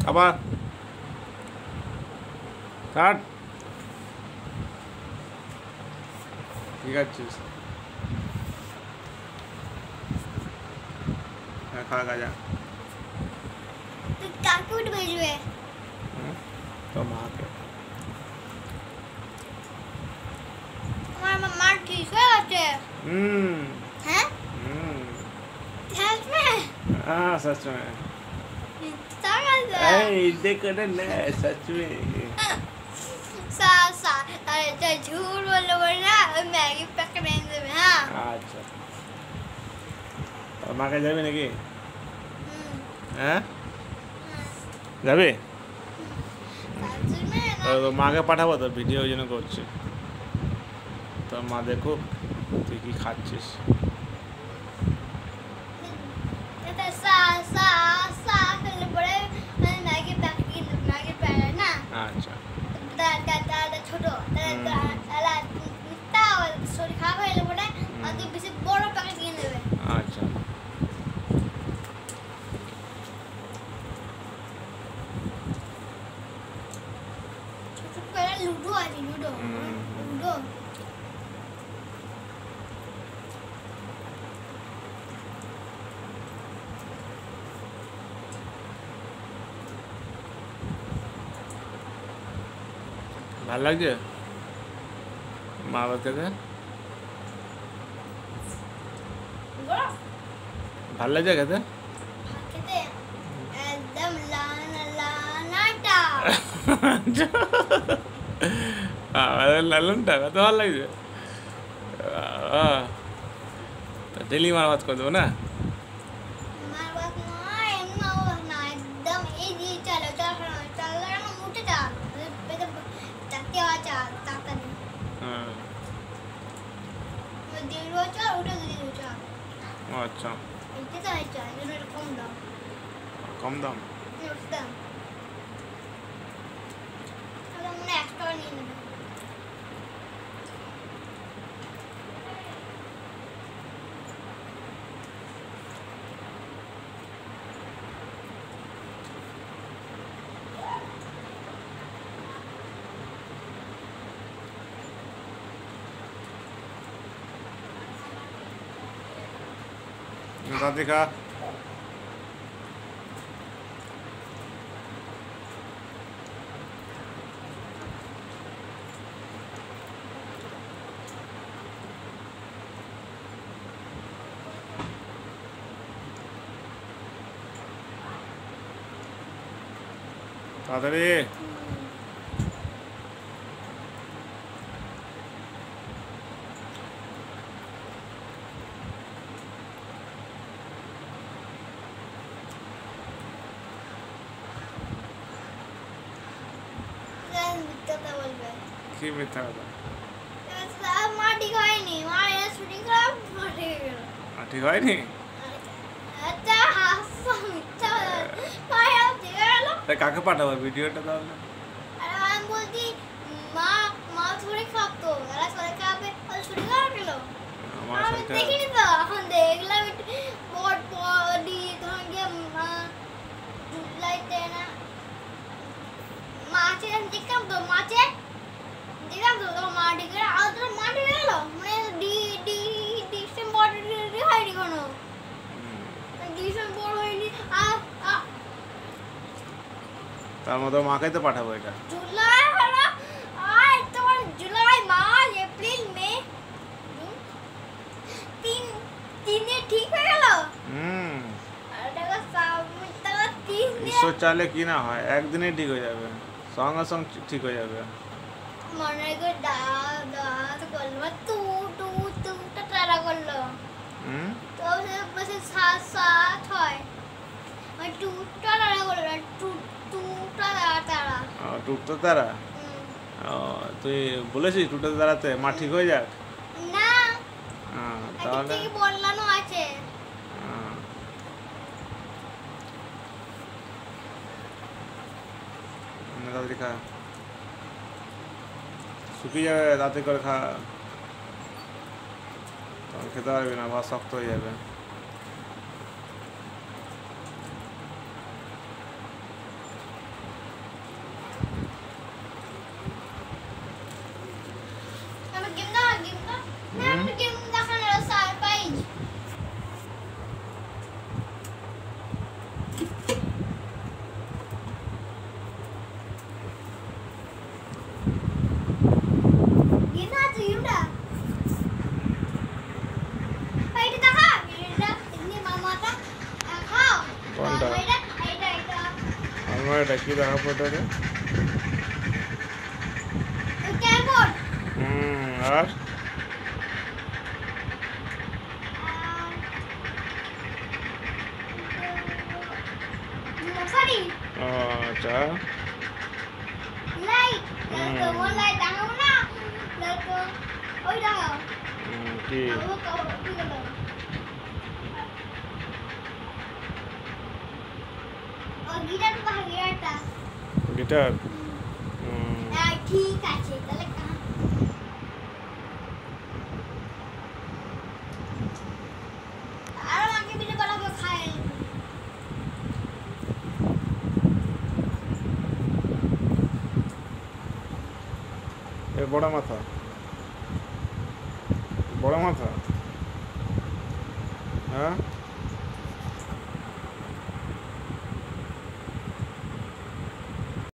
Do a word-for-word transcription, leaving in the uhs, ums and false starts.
আবার কাট ঠিক আছে খাওয়া গাজা কাকে উঠে বেজবে তো মাকে আমার মামা ঠিক হয়ে গেছে হুম হ্যাঁ হুম सच में हाँ सच में ऐ देखो ना सच में सा सा अरे तो झूठ बोलो वरना मैगी पैक नहीं देवे हाँ अच्छा और माँ के जाबे नाকি হ্যাঁ যাবে सच में ना তো মাকে পাঠাবো তো ভিডিও ওই জন্য করছি তো মা দেখুক তুই কি খাচ্ছিস तो सा सा सा कर बड़े मैगी पैक की मैगी पैक ना আচ্ছা दा दा दा दा छोटो दा दा अला मिट्टा और सोरी खा गए बड़े और तो बीच बड़ा पैकेट किन देवे আচ্ছা छोटो पहले लूडो आ रही लूडो लूडो ভালো লাগছে মা বাবা খেতে बड़ा ভালো লাগছে খেতে कहते एकदम लाना लानाटा লালনটা কত ভালো লাগছে ডেলি মার ভাত করে দেবো না मार बात ना एम ना वो ना एकदम ए जी चलो चलो चलो ना मुटे जा पे तो तत्ते आ जा ताता नहीं হ্যাঁ मैं दिन रो जा उठे दिन रो जा আচ্ছা इतने तो है जा ये मेरे कम दाम কম দাম ये उसका अगर मैंने एक्स्ट्रा नहीं लेना দাদি খা তাড়াতাড়ি मिथ्या बोलबे কি মিথ্যা কথা सब माटी खाई नहीं मारे छुट्टी खराब माटी गया আর ঠিক হয়নি अच्छा हासा मिथ्या मारे आप देखा लो তা কাকে পাঠাবো ভিডিওটা তাহলে अरे हम बोलती माँ माँ थोड़ी खाप तो अरे थोड़ी खापे और छुट्टी खराब किलो আমার हम সাথে देखी नहीं तो हम देख ला बहुत बॉडी तो ये माँ लाइट है ना माचे देखम तो माचे देखम तो तो माटी कर आ तो माटी ले लो मैं डी डी डिसेंबर डी हाई डी कोनो डिसेंबर होई नी आ आ তার মতো মাকে তো পাঠাবো এটা जुलाई हला आय तो जुलाई मार्च अप्रैल मई जून तीन तीन दिन ठीक हो गया হুম अरे देखो सामने तक तीन दिन ঈশ্বর চাইলে কি না হয় একদিনেই ঠিক হয়ে যাবে সঙ্গে সঙ্গে ঠিক হয়ে যাবে মনে করে দা দা তো করলো তু তু তু টাটা করলো হুম তো সে বসে সাত সাত হয় ওই টু টাটা করলো টু টু টাটা টাটা টুকতো তারা ও, তুই বলেছিস টুকতো তারাতে মা ঠিক হয়ে যাক না হ্যাঁ, আগে তাহলে থেকে বললানো আছে হ্যাঁ। নে তাড়াতাড়ি খা শুকিয়ে যাবে তাড়াতাড়ি করে খা তখন খেতে পারবি না ভাত শক্ত হয়ে যাবে এটা কি দেখাবো এটাকে? ক্যারবোর্ড হুম আর মশারি ও, আচ্ছা লাইট হুম। দেখো ওই লাইট দেখাবো না দেখো ওই দেখাও হুম, কি ও কও কি হলো ও গিটার তো দেখা গিটারটা গিটার? হুম, হ্যাঁ ঠিক আছে তাহলে কাম আর আমাকে বিলে বলাবো খায় এ বড় মাথা, বড় মাথা, হ্যাঁ